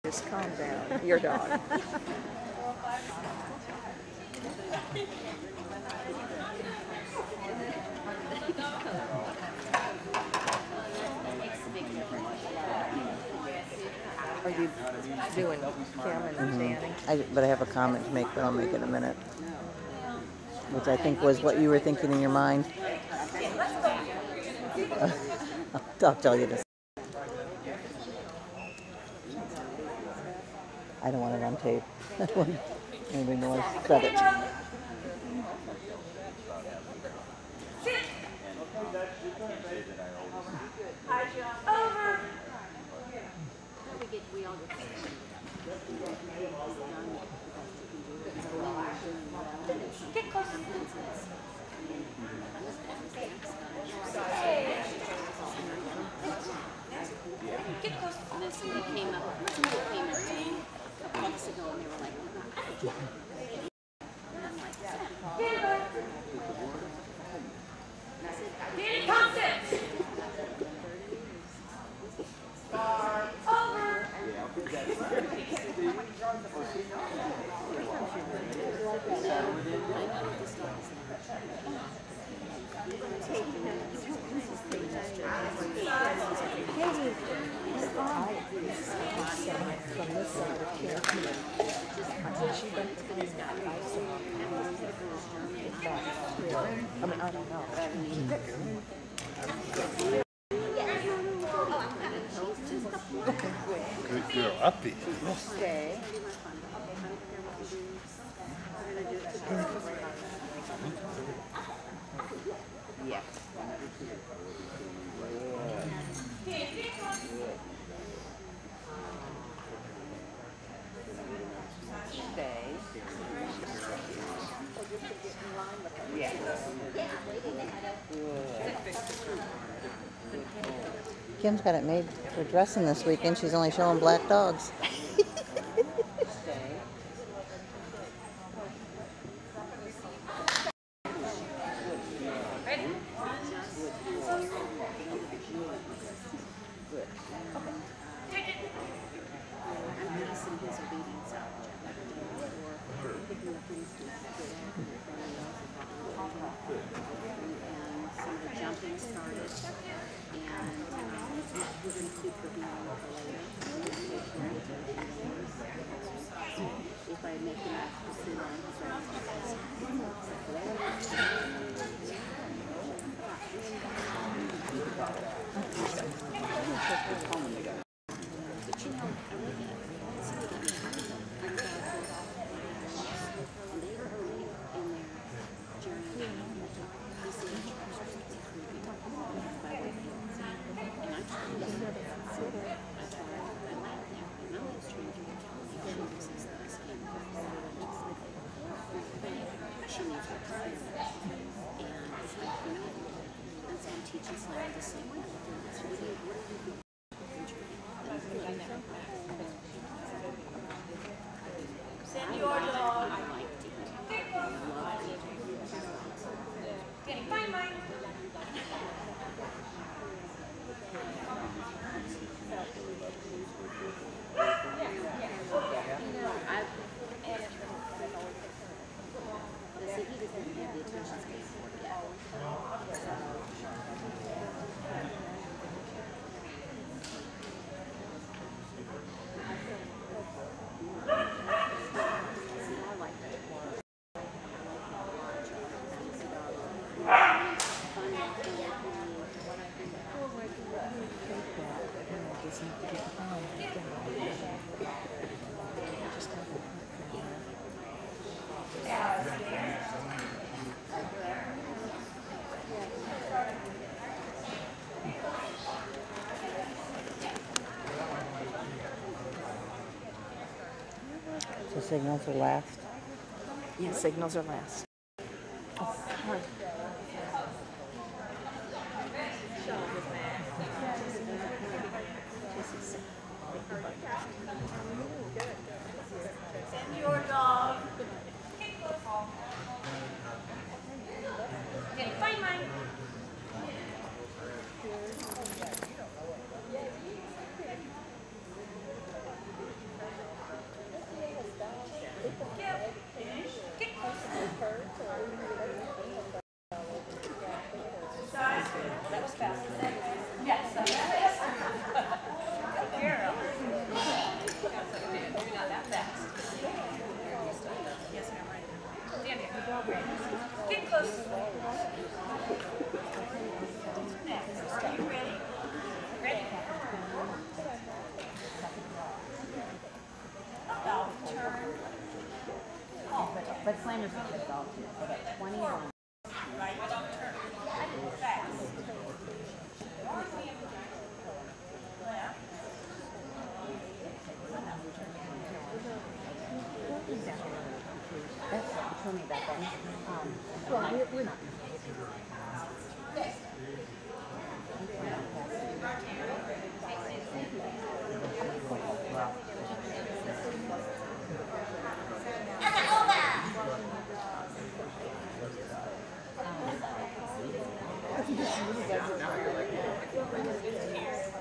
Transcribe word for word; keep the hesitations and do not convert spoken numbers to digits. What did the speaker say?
Just calm down. Your dog. Are you doing Kim and mm-hmm. Dani? I, but I have a comment to make, but I'll make it in a minute. Which I think was what you were thinking in your mind. I'll tell you this. I don't want it on tape. I don't want anybody to want to cut it. Get close. Get close. And then somebody came up, somebody came up to me a couple weeks ago and they were like, and I'm like, Dani, come sit. Bar over. I mean, I don't know. Good girl, uppy. Stay. Yeah. Stay. Yeah. Kim's got it made for dressing this weekend. She's only showing black dogs. If I make enough to sit on but you know, I really and they were early in their journey. They see each other by way and I'm trying to I tried, I laughed now, and I was trying to tell you since this came she needs her time. And it's like, you know, and so I'm teaching Slam the same way. So what do you, what do you do? Send your dog. I liked it. I loved it. Dani, find mine. So signals are last? Yeah, signals are last. Oh, Send your dog. Okay, find mine. Get close. Next. Are you ready? Ready? About turn. But, but slammers are good golf too. So that twenty on. Right, about turn. Fast. Left. That's what you told me about that. Um, well, we're, we're not. Now you're like,